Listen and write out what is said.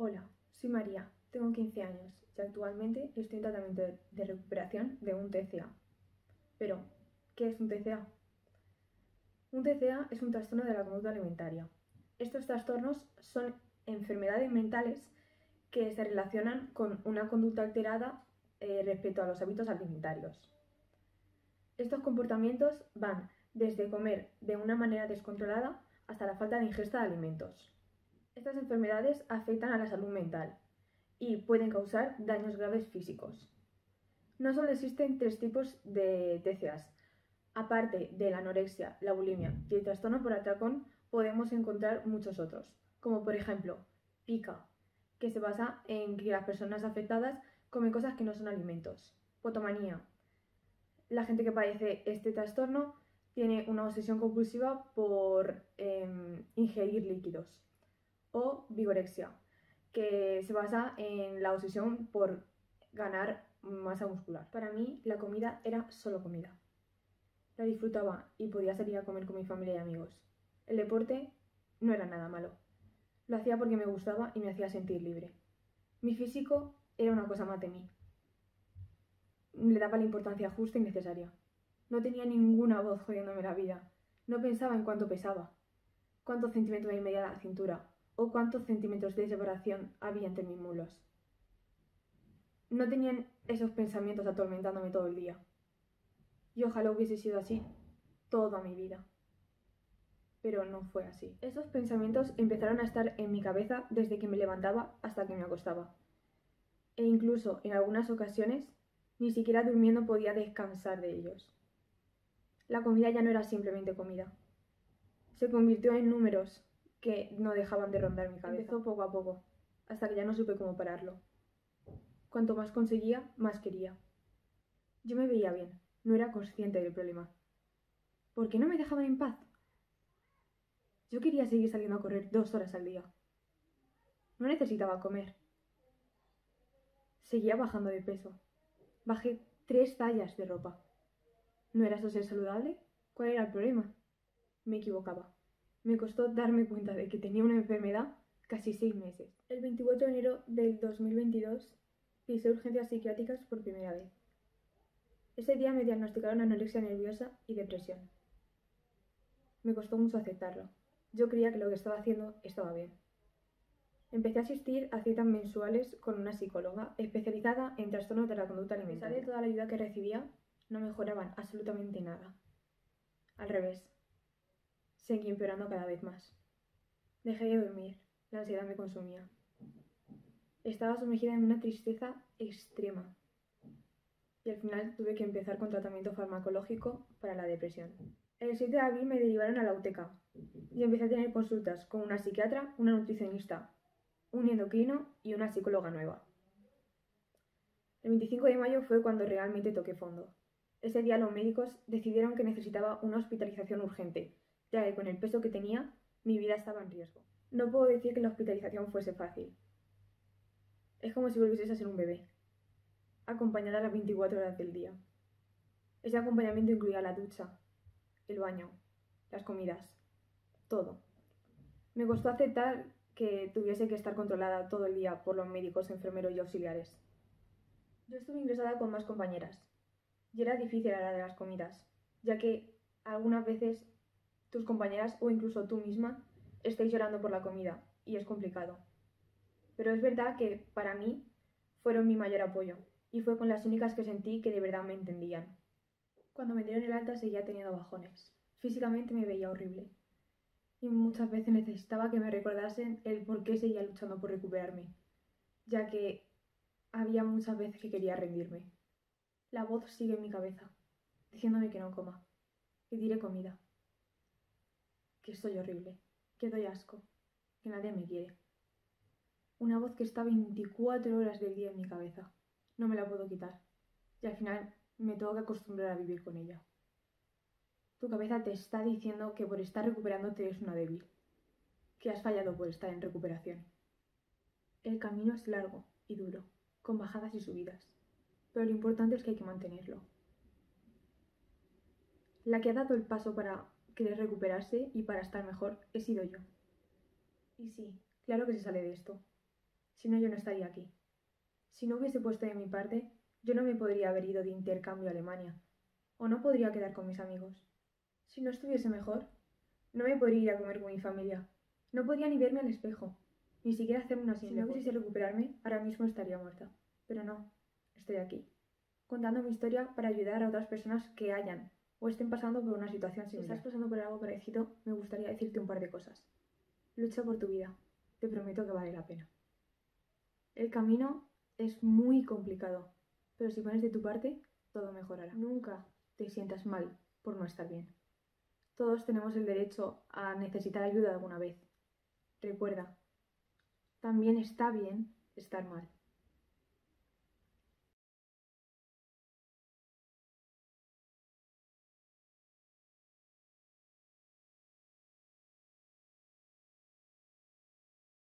Hola, soy María, tengo 15 años y actualmente estoy en tratamiento de recuperación de un TCA. Pero, ¿qué es un TCA? Un TCA es un trastorno de la conducta alimentaria. Estos trastornos son enfermedades mentales que se relacionan con una conducta alterada respecto a los hábitos alimentarios. Estos comportamientos van desde comer de una manera descontrolada hasta la falta de ingesta de alimentos. Estas enfermedades afectan a la salud mental y pueden causar daños graves físicos. No solo existen 3 tipos de TCAs. Aparte de la anorexia, la bulimia y el trastorno por atracón, podemos encontrar muchos otros, como por ejemplo pica, que se basa en que las personas afectadas comen cosas que no son alimentos. Potomanía. La gente que padece este trastorno tiene una obsesión compulsiva por ingerir líquidos. O vigorexia, que se basa en la obsesión por ganar masa muscular. Para mí, la comida era solo comida. La disfrutaba y podía salir a comer con mi familia y amigos. El deporte no era nada malo. Lo hacía porque me gustaba y me hacía sentir libre. Mi físico era una cosa más de mí. Le daba la importancia justa y necesaria. No tenía ninguna voz jodiéndome la vida. No pensaba en cuánto pesaba, cuántos centímetros me medía la cintura o cuántos centímetros de separación había entre mis mulos. No tenían esos pensamientos atormentándome todo el día. Y ojalá hubiese sido así toda mi vida. Pero no fue así. Esos pensamientos empezaron a estar en mi cabeza desde que me levantaba hasta que me acostaba. E incluso en algunas ocasiones, ni siquiera durmiendo podía descansar de ellos. La comida ya no era simplemente comida. Se convirtió en números que no dejaban de rondar mi cabeza. Empezó poco a poco, hasta que ya no supe cómo pararlo. Cuanto más conseguía, más quería. Yo me veía bien, no era consciente del problema. ¿Por qué no me dejaban en paz? Yo quería seguir saliendo a correr 2 horas al día. No necesitaba comer. Seguía bajando de peso. Bajé 3 tallas de ropa. ¿No era eso ser saludable? ¿Cuál era el problema? Me equivocaba. Me costó darme cuenta de que tenía una enfermedad casi 6 meses. El 24 de enero del 2022 pisé urgencias psiquiátricas por primera vez. Ese día me diagnosticaron anorexia nerviosa y depresión. Me costó mucho aceptarlo. Yo creía que lo que estaba haciendo estaba bien. Empecé a asistir a citas mensuales con una psicóloga especializada en trastornos de la conducta alimentaria. A pesar de toda la ayuda que recibía, no mejoraban absolutamente nada. Al revés, seguí empeorando cada vez más. Dejé de dormir, la ansiedad me consumía. Estaba sumergida en una tristeza extrema. Y al final tuve que empezar con tratamiento farmacológico para la depresión. El 7 de abril me derivaron a la UTECA y empecé a tener consultas con una psiquiatra, una nutricionista, un endocrino y una psicóloga nueva. El 25 de mayo fue cuando realmente toqué fondo. Ese día los médicos decidieron que necesitaba una hospitalización urgente, ya que con el peso que tenía, mi vida estaba en riesgo. No puedo decir que la hospitalización fuese fácil. Es como si volvieses a ser un bebé, acompañada a las 24 horas del día. Ese acompañamiento incluía la ducha, el baño, las comidas, todo. Me costó aceptar que tuviese que estar controlada todo el día por los médicos, enfermeros y auxiliares. Yo estuve ingresada con más compañeras y era difícil a la de las comidas, ya que algunas veces tus compañeras o incluso tú misma estáis llorando por la comida y es complicado. Pero es verdad que para mí fueron mi mayor apoyo y fue con las únicas que sentí que de verdad me entendían. Cuando me dieron el alta seguía teniendo bajones. Físicamente me veía horrible. Y muchas veces necesitaba que me recordasen el por qué seguía luchando por recuperarme, ya que había muchas veces que quería rendirme. La voz sigue en mi cabeza, diciéndome que no coma, que tire comida, que soy horrible, que doy asco, que nadie me quiere. Una voz que está 24 horas del día en mi cabeza. No me la puedo quitar. Y al final me tengo que acostumbrar a vivir con ella. Tu cabeza te está diciendo que por estar recuperándote eres una débil, que has fallado por estar en recuperación. El camino es largo y duro, con bajadas y subidas, pero lo importante es que hay que mantenerlo. La que ha dado el paso para querer recuperarse y para estar mejor he sido yo. Y sí, claro que se sale de esto. Si no, yo no estaría aquí. Si no hubiese puesto de mi parte, yo no me podría haber ido de intercambio a Alemania, o no podría quedar con mis amigos. Si no estuviese mejor, no me podría ir a comer con mi familia. No podría ni verme al espejo, ni siquiera hacerme una simple. Si no quisiese recuperarme, ahora mismo estaría muerta. Pero no, estoy aquí, contando mi historia para ayudar a otras personas que hayan o estén pasando por una situación similar. Si estás pasando por algo parecido, me gustaría decirte un par de cosas. Lucha por tu vida. Te prometo que vale la pena. El camino es muy complicado, pero si pones de tu parte, todo mejorará. Nunca te sientas mal por no estar bien. Todos tenemos el derecho a necesitar ayuda alguna vez. Recuerda, también está bien estar mal.